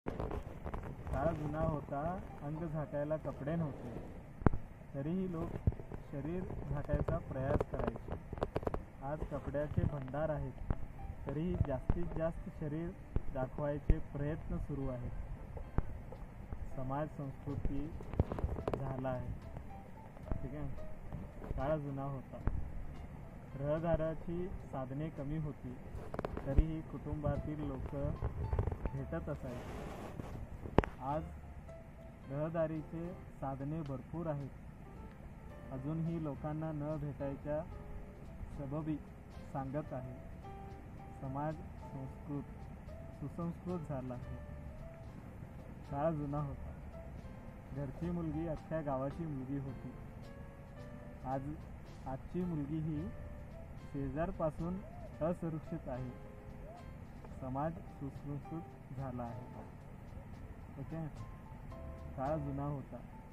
काळ जुना होता, अंग झाकायला कपडे नव्हते, तरीही लोक शरीर झाकायचा प्रयास करायचे. आज कपड्याचे भंडार आहेत, तरीही जास्तीत जास्त शरीर दाखवायचे प्रयत्न सुरू आहेत. समाज संस्कृती झाला आहे. ठीक आहे. काळ जुना होता, रहदाराची साधने कमी होती, तरीही कुटुंबातील लोक भेटत असायचे. आज रहदारीचे साधने भरपूर आहेत, अजूनही लोकांना न भेटायच्या सबबी सांगत आहे. समाज सुसंस्कृत झाला आहे. काळ जुना होता, घरची मुलगी अख्ख्या गावाची मुलगी होती. आजची मुलगी ही शेजारपासून असुरक्षित आहे. समाज सुसंस्कृत झाला आहे. ओके. काळ जुना होता,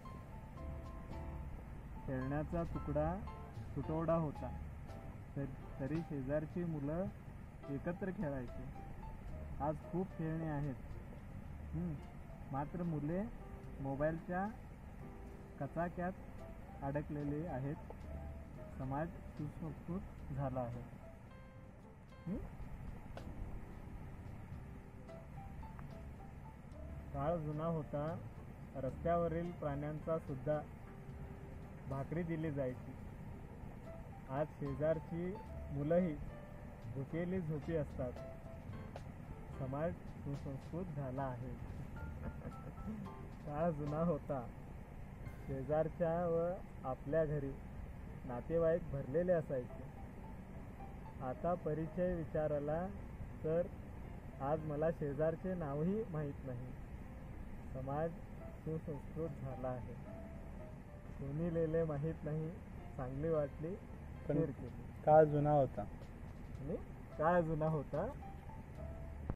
खेळण्याचा तुटवडा होता, तरी शेजारची मुलं एकत्र खेळायचे. आज खूप खेळणे आहेत, मात्र मुले मोबाईलच्या कचाक्यात अडकलेले आहेत. समाज सुसंस्कृत झाला आहे. काळ जुना होता, रस्त्यावरील प्राण्यांचा सुद्धा भाकरी दिली जायची. आज शेजारची मुलंही भुकेली झोपी असतात. समाज सुसंस्कृत झाला आहे. काळ जुना होता, शेजारच्या व आपल्या घरी नातेवाईक भरलेले असायचे. आता परिचय विचारला तर आज मला शेजारचे नावही माहीत नाही. समाज सुसंस्कृत झाला आहे. कोणी लिहिले माहीत नाही, चांगली वाटली शेअर केली. काळ जुना होता. काळ जुना होता,